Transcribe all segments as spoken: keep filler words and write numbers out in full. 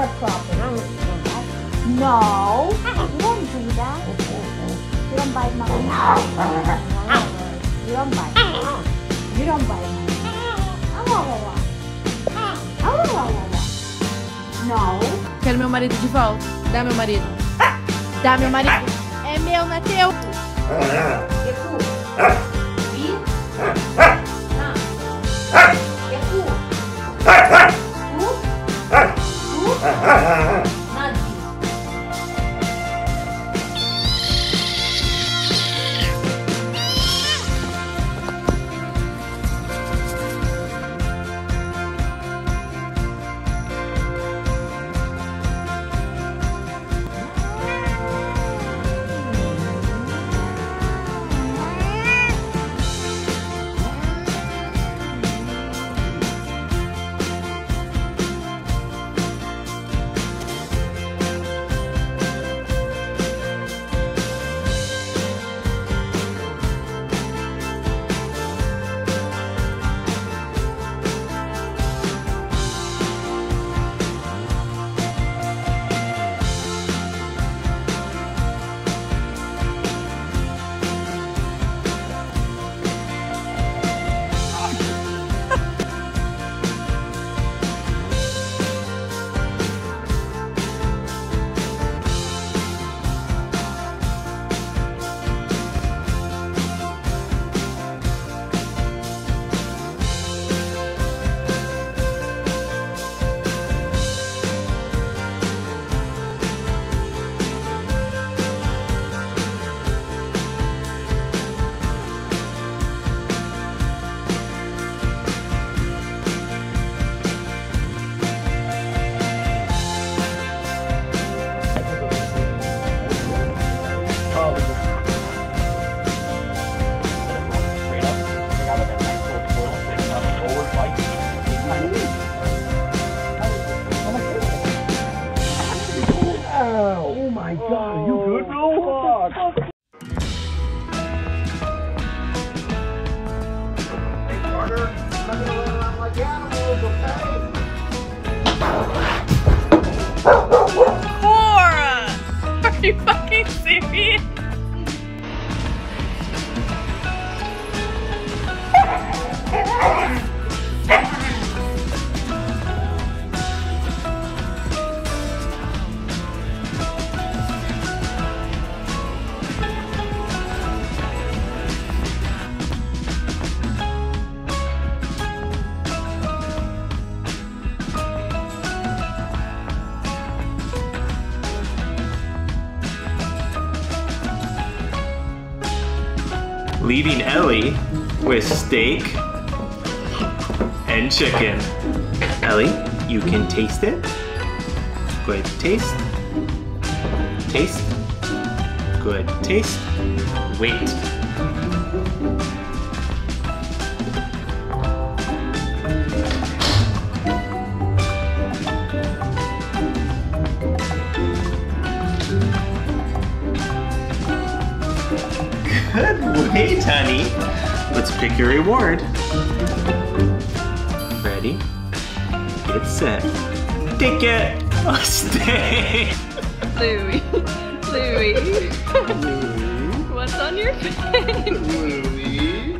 a problem. I don't do that. No, you don't do that. You don't bite my You don't bite. You don't bite. No. Quero meu marido de volta. Dá meu marido. Dá meu marido. É meu, não é teu. Oh my god, you good, bro? Hey, Carter, I'm not gonna run around like animals, okay? Cora! Are you fucking serious? Leaving Ellie with steak and chicken. Ellie, you can taste it. Good taste. Taste. Good taste. Wait. Good wait, honey. Let's pick your reward. Ready? Get set. Take it. A steak. Louie. Louie. What's on your face? Louie.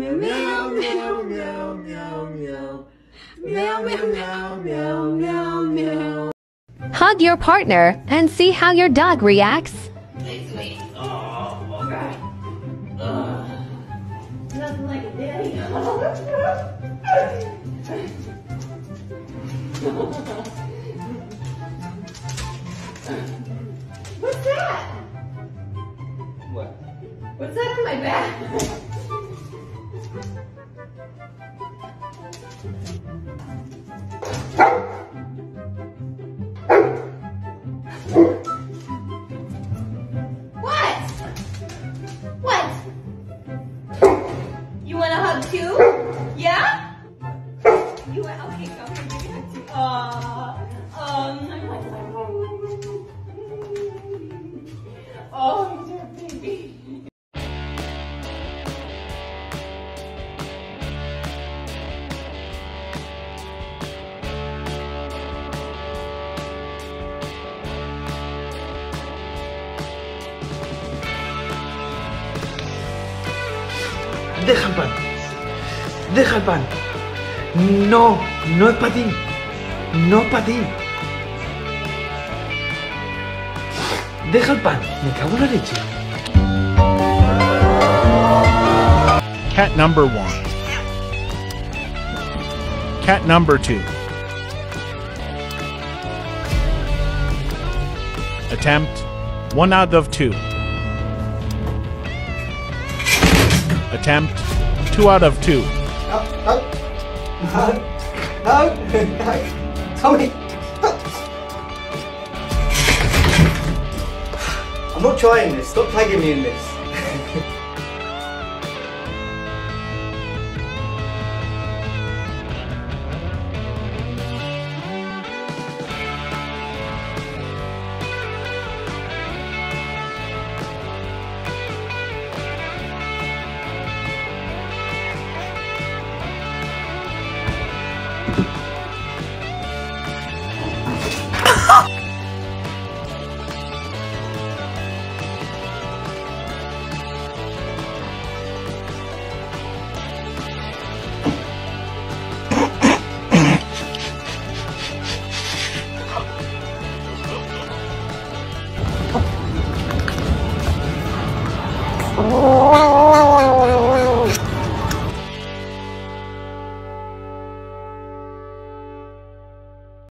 meow, meow, meow, meow, meow, meow. Meow, meow, meow, meow, meow, meow. Hug your partner and see how your dog reacts. Nothing like a daddy. What's that? What? What's that on my back? What? What? You want a hug too? Yeah? You want? Okay, okay, give me a hug too. Aww. Um. Oh, dear baby. Deja el pan. Deja el pan. No, no es para ti. No es para ti. Deja el pan. Me cago en la leche. Cat number one. Cat number two. Attempt one out of two. Attempt two out of two. No, no, no, no, no. Tommy. I'm not trying this. Stop tagging me in this. Oh.